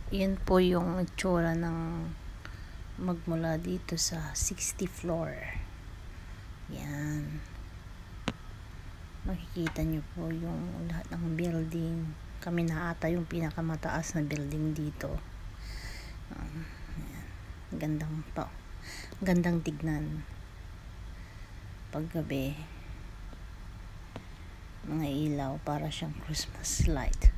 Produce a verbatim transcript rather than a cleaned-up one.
Yan po yung itsura ng magmula dito sa sixty floor. Yan. Makikita nyo po yung lahat ng building. Kami na ata yung pinakamataas na building dito. Um, yan. Gandang pa. Gandang tignan. Paggabi, mga ilaw para siyang Christmas light.